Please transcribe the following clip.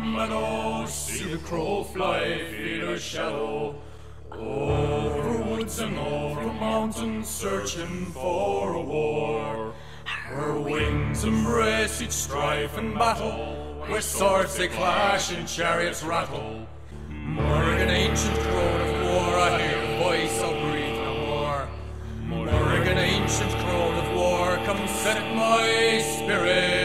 meadow, see the crow fly, feel her shadow. Over woods and over mountains, searching for a war. Her wings embrace each strife and battle, with swords they clash and chariots rattle. Morrigan, ancient crone of war, I hear the voice of grief no more. Morrigan, ancient crone of war, come set my spirit